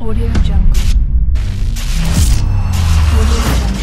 Audio Jungle. Audio Jungle.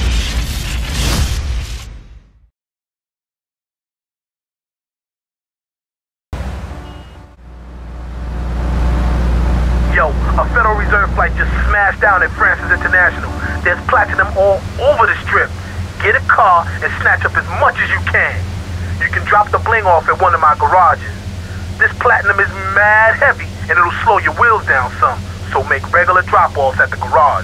Yo, a Federal Reserve flight just smashed down at Francis International. There's platinum all over the strip. Get a car and snatch up as much as you can. You can drop the bling off at one of my garages. This platinum is mad heavy and it'll slow your wheels down some, so make regular drop-offs at the garage.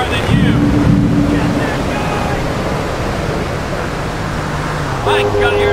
Got your